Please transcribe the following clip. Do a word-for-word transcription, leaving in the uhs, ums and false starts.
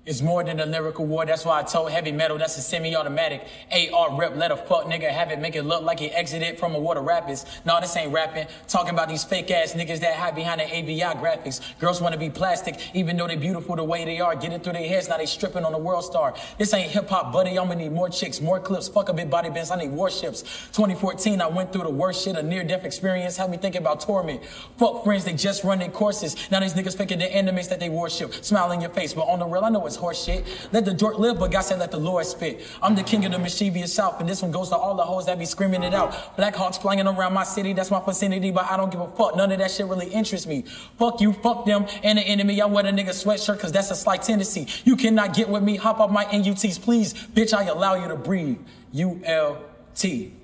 It's more than a lyrical war, that's why I told heavy metal, that's a semi-automatic. A R rip, let a fuck nigga have it, make it look like he exited from a water rapids. Nah, this ain't rapping, talking about these fake ass niggas that hide behind the A V I graphics. Girls wanna be plastic, even though they beautiful the way they are. Get it through their heads, now they stripping on the world star. This ain't hip hop, buddy, I'ma need more chicks, more clips, fuck a big body bends, I need warships. twenty fourteen, I went through the worst shit, a near-death experience, had me thinking about torment. Fuck friends, they just run their courses. Now these niggas faking their enemies that they worship. Smile in your face, but on the real, I know it's horse shit. Let the dork live, but God said let the Lord spit. I'm the king of the mischievous South, and this one goes to all the hoes that be screaming it out. Black Hawks flying around my city, that's my vicinity, but I don't give a fuck. None of that shit really interests me. Fuck you, fuck them, and the enemy. I wear a nigga sweatshirt, cause that's a slight tendency. You cannot get with me, hop off my N U Ts, please. Bitch, I allow you to breathe. U L T.